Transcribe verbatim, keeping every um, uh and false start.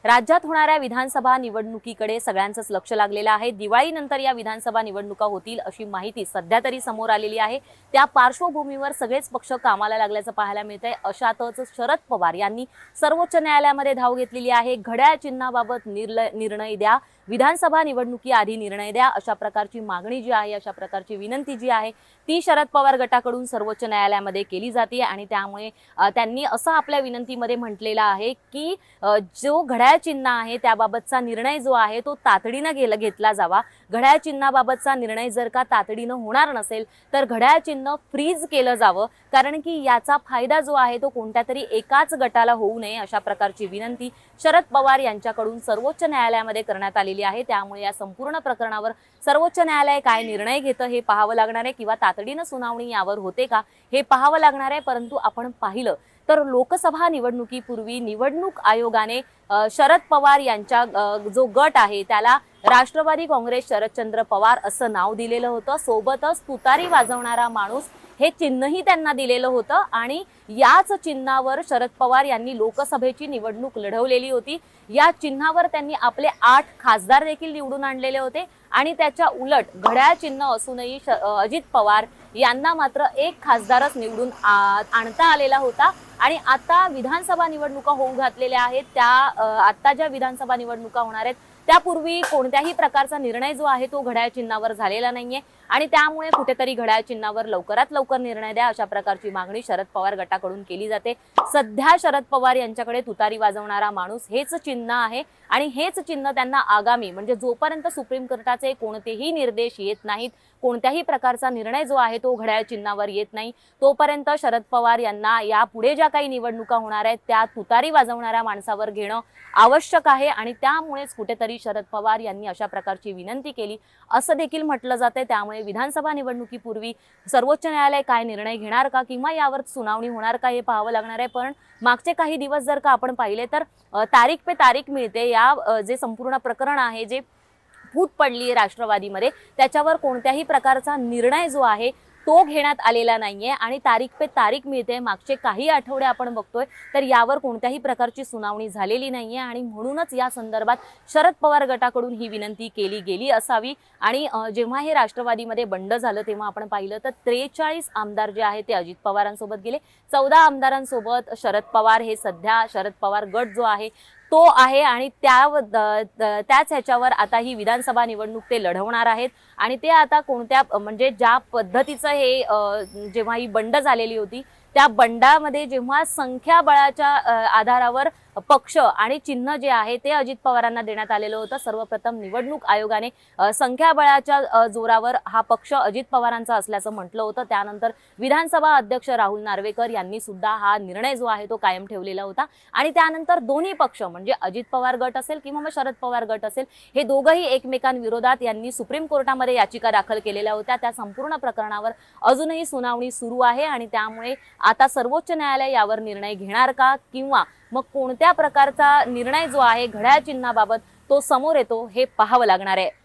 राज्यात होणाऱ्या विधानसभा निवडणुकीकडे सगळ्यांचंच लक्ष लागलेलं आहे। दिवाळीनंतर या विधानसभा निवडणुका होतील अशी माहिती सध्या तरी समोर आलेली आहे। त्या पार्श्वभूमीवर सगळेच पक्ष कामाला लागल्याचं पाहायला मिळतंय। अशातच शरद पवार यांनी सर्वोच्च न्यायालयामध्ये धाव घेतलेली आहे। घड्याळ चिन्हाबाबत निर्णय द्या, विधानसभा निवडणुकी आधी निर्णय द्या, अशा प्रकारची मागणी जी आहे, अशा प्रकारची विनंती जी आहे ती शरद पवार गटाकडून सर्वोच्च न्यायालयामध्ये केली जाते। आणि त्यामुळे त्यांनी असं आपल्या विनंतीमध्ये म्हटलेलं आहे की जो घड्याळ चिन्ह आहे त्याबाबतचा निर्णय जो आहे तो तातडीने गेला घेतला जावा। घड्याळ चिन्हाबाबतचा निर्णय जर का तातडीने होणार नसेल तर घड्याळ चिन्ह फ्रीज केलं जावं, कारण की याचा फायदा जो आहे तो कोणत्या तरी एकाच गटाला होऊ नये, अशा प्रकारची विनंती शरद पवार यांच्याकडून सर्वोच्च न्यायालयामध्ये करण्यात आलेली आहे। त्यामुळे या संपूर्ण प्रकरणावर सर्वोच्च न्यायालय काय निर्णय घेतं हे पाहावं लागणार आहे, किंवा तातडीने सुनावणी यावर होते का हे पाहावं लागणार आहे। परंतु आपण पाहिलं तर लोकसभा निवडणुकीपूर्वी निवडणूक आयोगाने शरद पवार यांचा जो गट आहे त्याला राष्ट्रवादी काँग्रेस शरदचंद्र पवार असं नाव दिलेलं होतं। सोबतच तुतारी वाजवणारा माणूस हे चिन्हही त्यांना दिलेलं होतं आणि याच चिन्हावर शरद पवार यांनी लोकसभेची निवडणूक लढवलेली होती। या चिन्हावर त्यांनी आपले आठ खासदार देखील निवडून आणलेले होते आणि त्याच्या उलट घड्याळ चिन्ह असूनही अजित पवार यांना मात्र एक खासदारच निवडून आणता आलेला होता। आणि आता विधानसभा निवडणुका होऊ घातलेल्या आहेत, त्या आता ज्या विधानसभा निवडणुका होणार आहेत त्यापूर्वी कोणत्याही प्रकारचा निर्णय जो आहे तो घड्याळ चिन्हावर झालेला नाहीये आणि त्यामुळे कुठेतरी घड्याळ चिन्हावर लवकरात लवकर निर्णय द्या, अशा प्रकारची मागणी शरद पवार गटाकडून केली जाते। सध्या शरद पवार यांच्याकडे तुतारी वाजवणारा माणूस हेच चिन्ह आहे आणि हेच चिन्ह त्यांना आगामी म्हणजे जोपर्यंत सुप्रीम कोर्टाचे कोणतेही निर्देश येत नाहीत, कोणत्याही प्रकारचा निर्णय जो आहे तो घड्याळ चिन्हावर येत नाही, तोपर्यंत शरद पवार यांना या पुढे ज्या काही निवडणुका होणार आहेत त्या तुतारी वाजवणाऱ्या माणसावर घेणं आवश्यक आहे। आणि त्यामुळेच कुठेतरी शरद पवार यांनी अशा प्रकारची विनंती केली असं देखील म्हटलं जाते। त्यामुळे विधानसभा निवडणुकीपूर्वी सर्वोच्च न्यायालय काय निर्णय घेणार का किंवा यावर सुनावणी होणार का हे पाहावं लागणार आहे। पण मागचे काही दिवस जर का आपण पाहिले तर तारीख पे तारीख मिळते, या जे संपूर्ण प्रकरण आहे जे फूट पडली राष्ट्रवादीमध्ये त्याच्यावर कोणत्याही प्रकारचा निर्णय जो आहे तो घेण्यात आलेला नाहीये आणि तारीख पे तारीख मिळते। मागचे काही आठवडे आपण बघतोय तर यावर कोणत्याही प्रकारची सुनावणी झालेली नाहीये आणि म्हणूनच या संदर्भात शरद पवार गटाकडून ही विनंती केली गेली असावी। आणि जेव्हा हे राष्ट्रवादीमध्ये बंड झालं तेव्हा आपण पाहिलं तर त्रेचाळीस आमदार जे आहेत ते अजित पवारांसोबत गेले, चौदा आमदारांसोबत शरद पवार हे सध्या शरद पवार गट जो आहे तो आहे आणि त्या त्याच ह्याच्यावर आता ही विधानसभा निवडणूक ते लढवणार आहेत। आणि ते आता कोणत्या म्हणजे ज्या पद्धतीचं हे जेव्हा ही बंड झालेली होती त्या बंडामध्ये जेव्हा संख्याबळाच्या आधारावर पक्ष आणि चिन्ह जे आहे ते अजित पवारांना देण्यात आलेलं होतं, सर्वप्रथम निवडणूक आयोगाने संख्याबळाच्या जोरावर हा पक्ष अजित पवारांचा असल्याचं म्हटलं होतं। त्यानंतर विधानसभा अध्यक्ष राहुल नार्वेकर यांनी सुद्धा हा निर्णय जो आहे तो कायम ठेवलेला होता आणि त्यानंतर दोन्ही पक्ष म्हणजे अजित पवार गट असेल किंवा मग शरद पवार गट असेल हे दोघंही एकमेकांविरोधात यांनी सुप्रीम कोर्टामध्ये याचिका दाखल केलेल्या होत्या। त्या संपूर्ण प्रकरणावर अजूनही सुनावणी सुरू आहे आणि त्यामुळे आता सर्वोच्च न्यायालय यावर निर्णय घेणार का किंवा मग कोणत्या प्रकारचा निर्णय जो आहे घड्याळ चिन्हाबाबत तो समोर येतो हे पाहावं लागणार आहे।